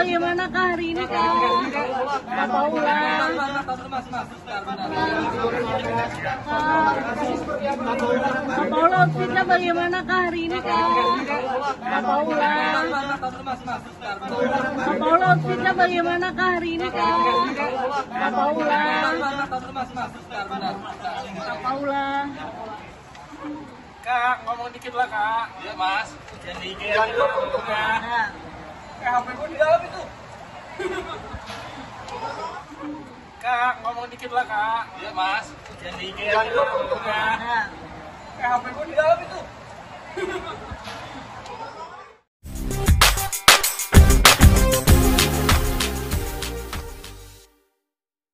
bagaimanakah hari ini Kak? Kak Paula. Kak Paula outfitnya bagaimanakah hari ini Kak? Kak Paula. Kak Paula outfitnya bagaimanakah hari ini Kak? Kak Paula. Kak Paula. Kak, ngomong dikit lah Kak. Iya Mas. Jangan dikit. HP gua di dalam itu. Kak, ngomong dikit lah Kak. Iya Mas. Jangan dikit. HP gua di dalam itu.